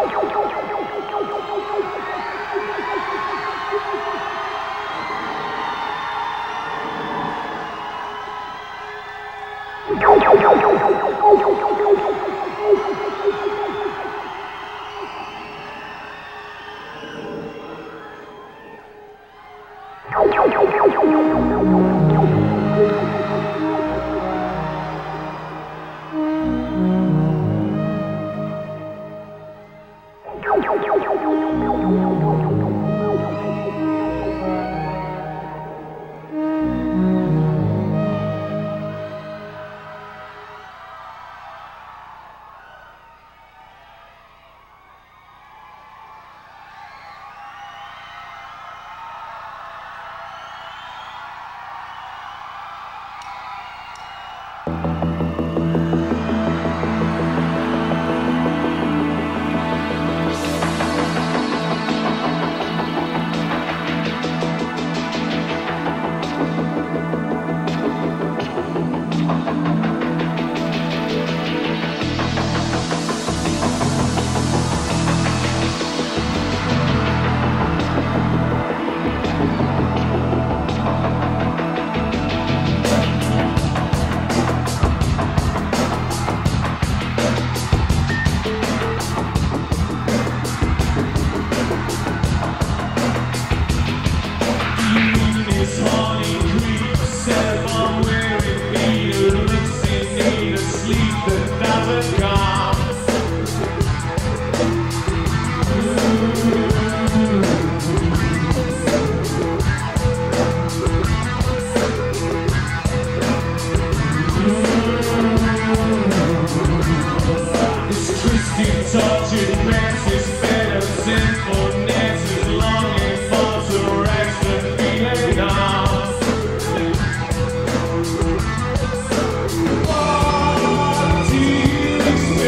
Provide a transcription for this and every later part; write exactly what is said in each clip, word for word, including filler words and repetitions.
What do you expect?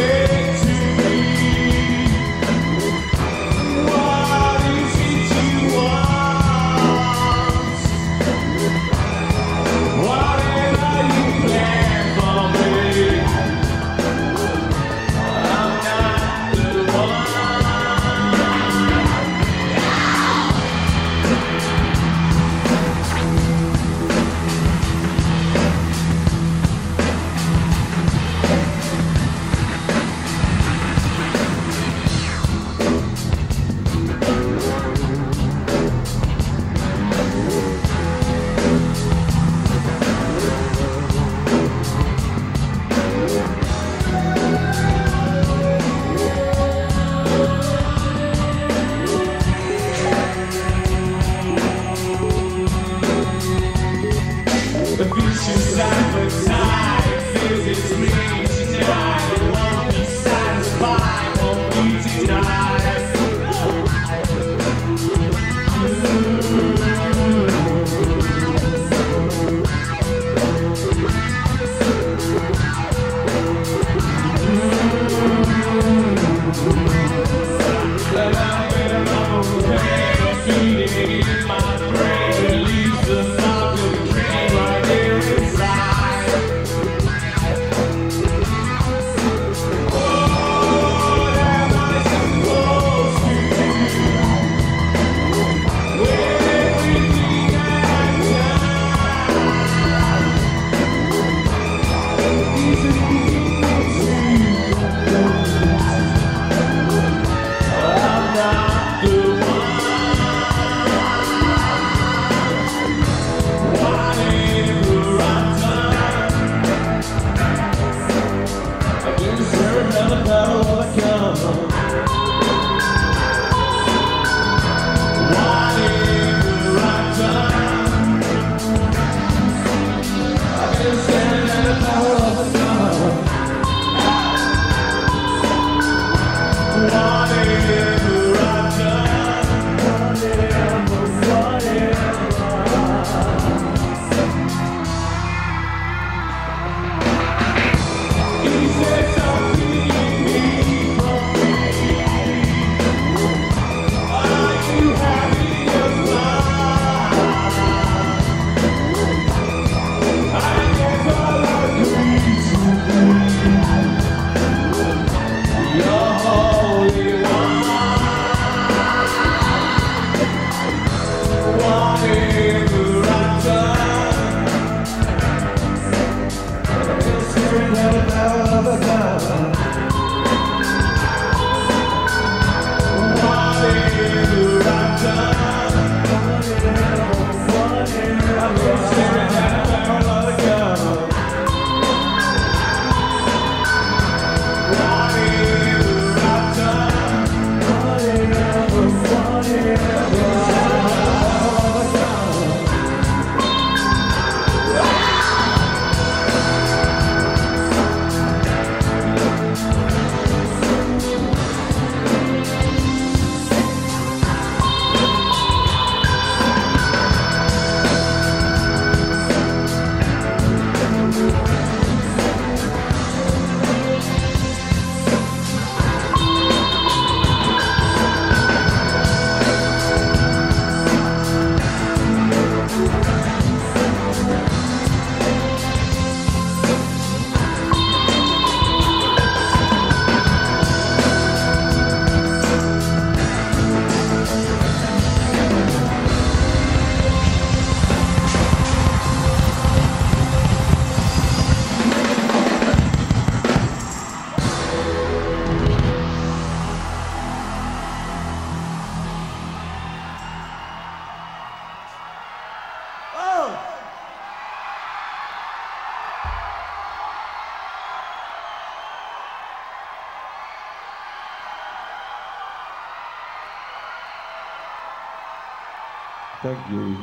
Thank you.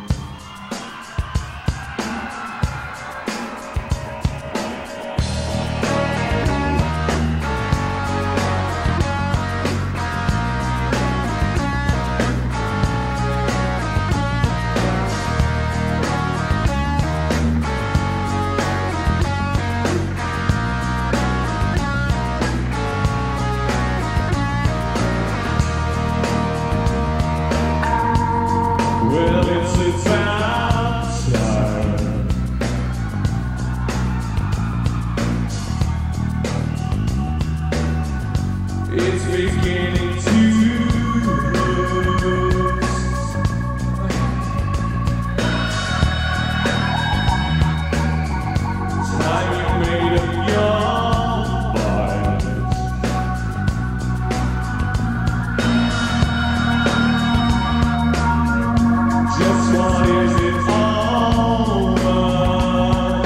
Well, it's about time. It's beginning to lose. Time you made up your mind. Just what is it all about?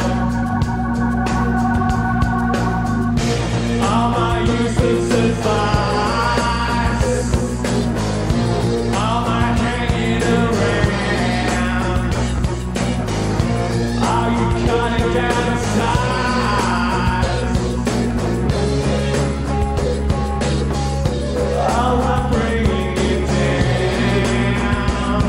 All my useless advice, all my hanging around, are you cutting down the size? All my bringing you down.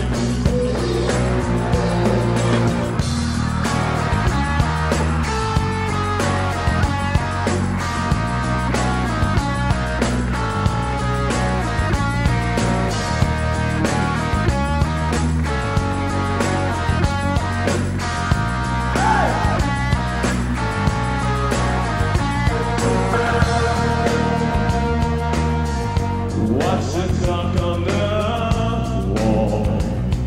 Watch the clock on the wall.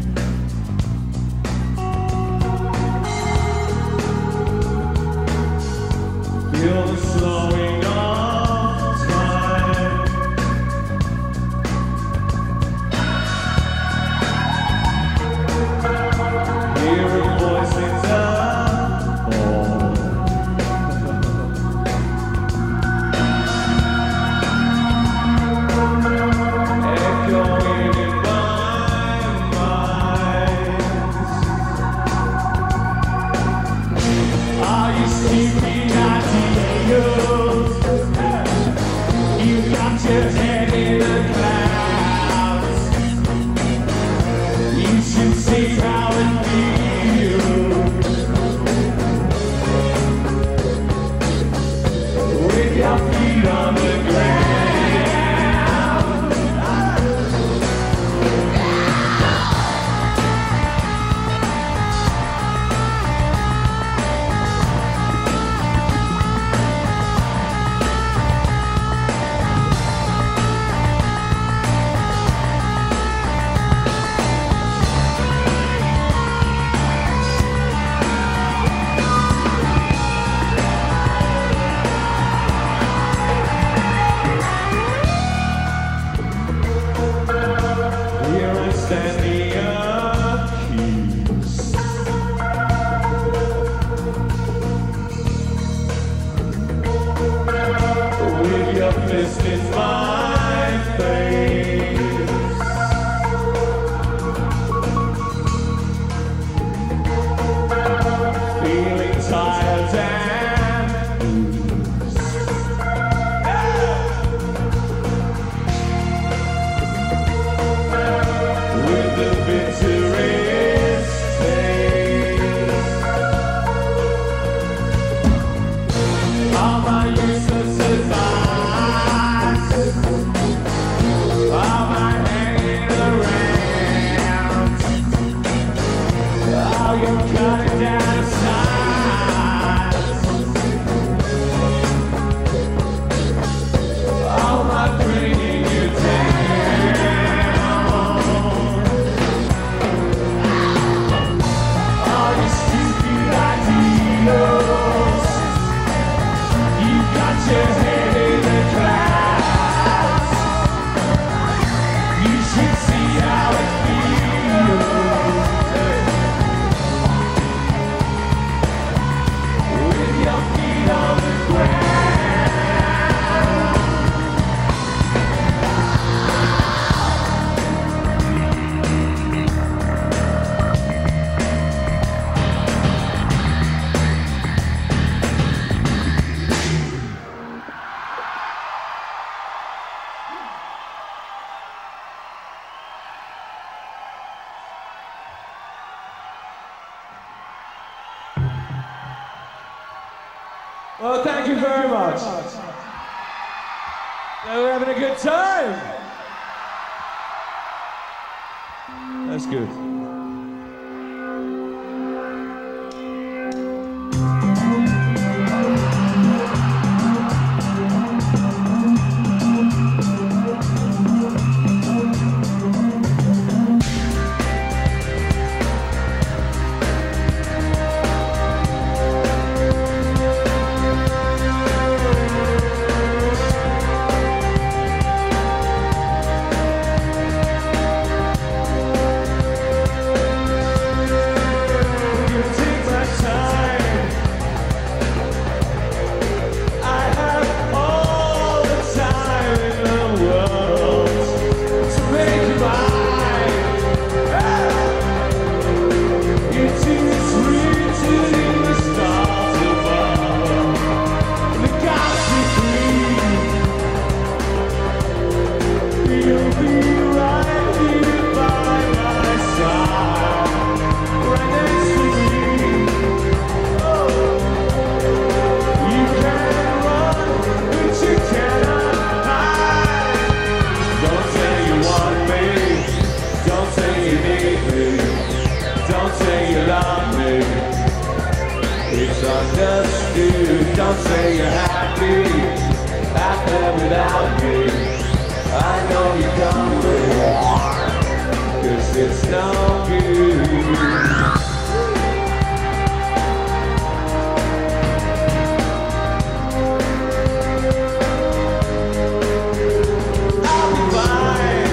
Feel the slowing of time. Hear a voice in the hall. Echoing in my mind. Are you stupid ideals? You got your head in the clouds. You should see how it feels with your feet on the ground. Here I stand the accused. With your fist in my face. Feeling tired and bruised. With the bitterest taste. All my useless advice, all my hanging around, all you cutting down the sides, all my bringing you down. All your stupid ideals, you got your head in the clouds. You should see how it feels Well, thank you very much. So we're having a good time. That's good. Don't say you're happy out there without me. I know you're coming, 'cause it's no good. I'll be fine.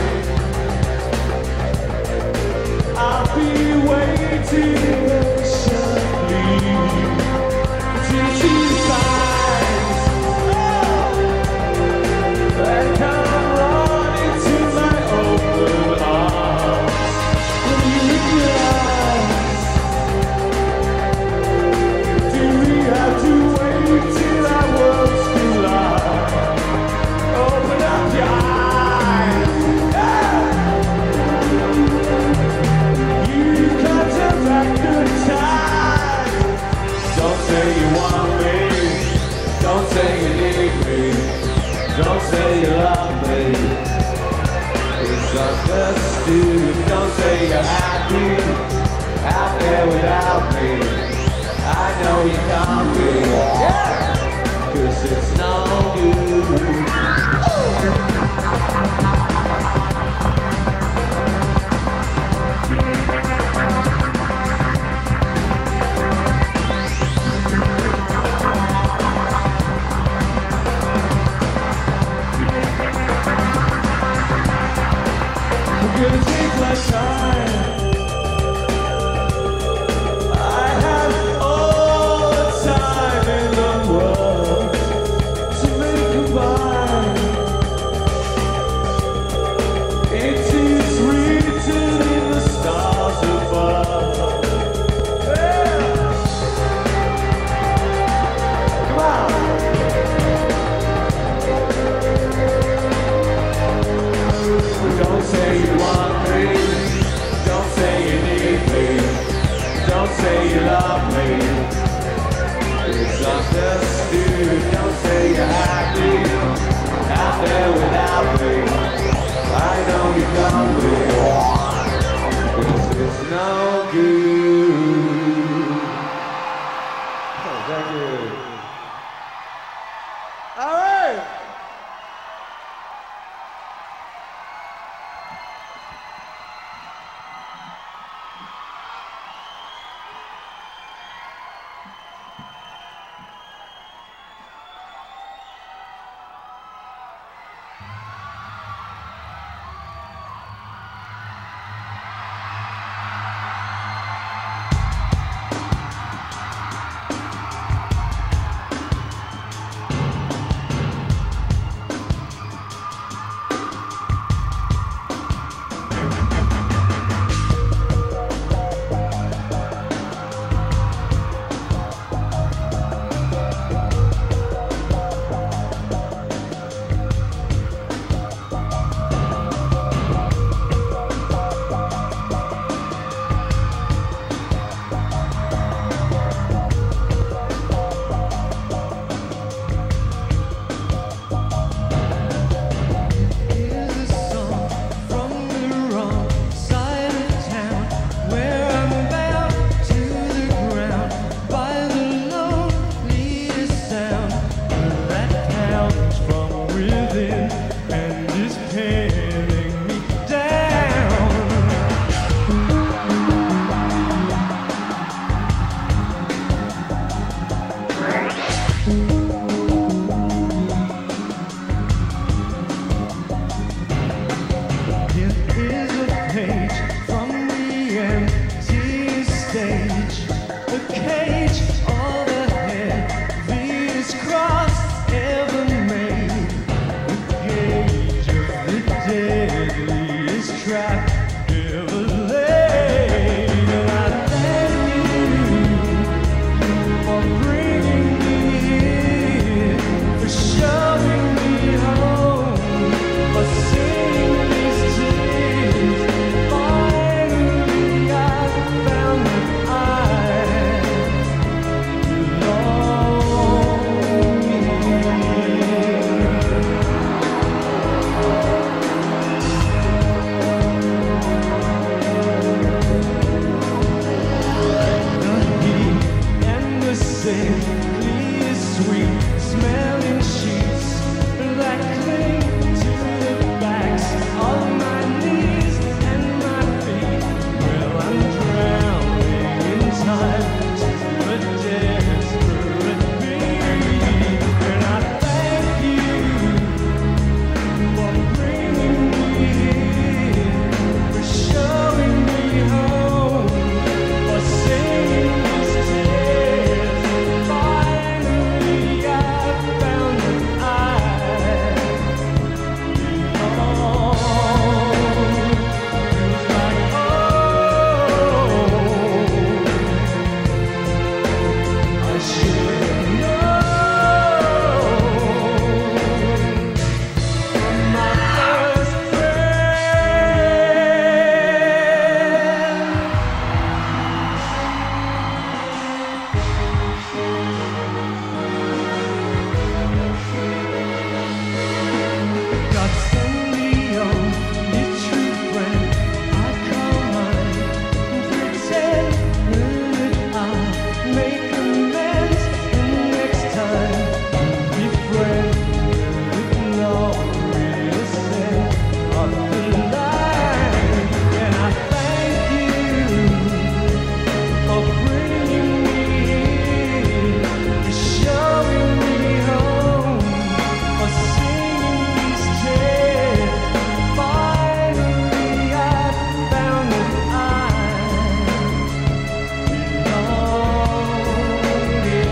I'll be waiting patiently. Don't say you love me, it's understood. Don't say you're happy out there without me. I know you can't be, yeah, 'cause it's no good. Gonna take my time. I have all the time in the world to make a mind. It is written in the stars above. Yeah. Come on. Don't say you want me, don't say you need me, don't say you love me, it's understood. Don't say you're happy out there without me. I know you don't be, 'cause it's no good. Oh, thank you. All right. stage, the cage or the heaviest cross ever made, the cage of the deadliest trap ever laid. And I thank you for bringing me here, for showing me home, for seeing these tears. Finally I found that I belong here. The heat and the sickly sweet smelling sheets that cling to the backs of my knees and my feet. Well, I'm drowning in time to a desperate beat. And I thank you for bringing me here, for showing me home, for seeing these tears. Finally I found that I belong. Feels like home. I should have known from my first breath. God send me on your true friend. I call mine and pretend that I'll make amends, and next time we'll be friends with no real sense of the line. And I thank you for bringing me here, for showing me home, for seeing these tears. Finally I found that I belong here.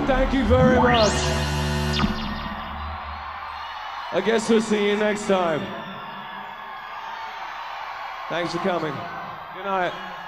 Thank you very much. I guess we'll see you next time. Thanks for coming. Good night.